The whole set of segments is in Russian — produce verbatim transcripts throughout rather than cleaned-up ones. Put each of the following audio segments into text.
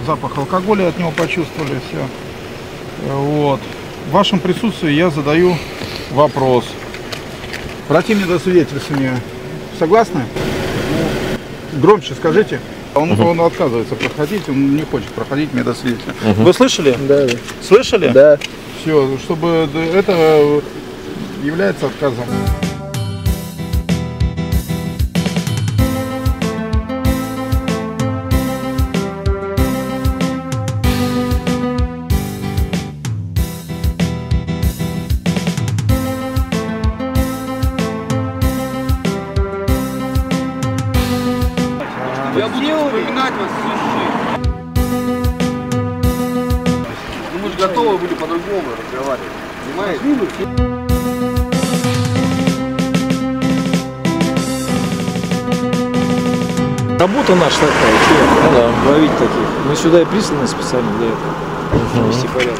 запах алкоголя от него почувствовали, все. Вот. В вашем присутствии я задаю вопрос. Братья медосвидетельствования, согласны? Громче скажите. Он, uh-huh. он отказывается проходить, он не хочет проходить медосвидетельствование. Uh-huh. Вы слышали? Да. Слышали? Да. Все, чтобы это является отказом. Я буду вспоминать вас всю жизнь. Ну, мы же готовы были по-другому разговаривать. Понимаете? Работа наша такая, что да. ловить таких. Мы сюда и присланы специально для этого. Вести порядок.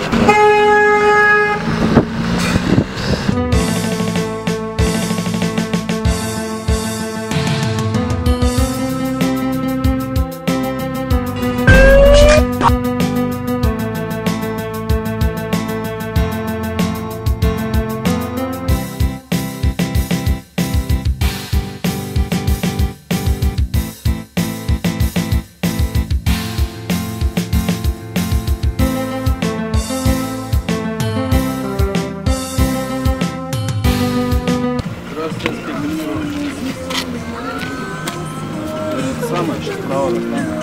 Самое, что справа.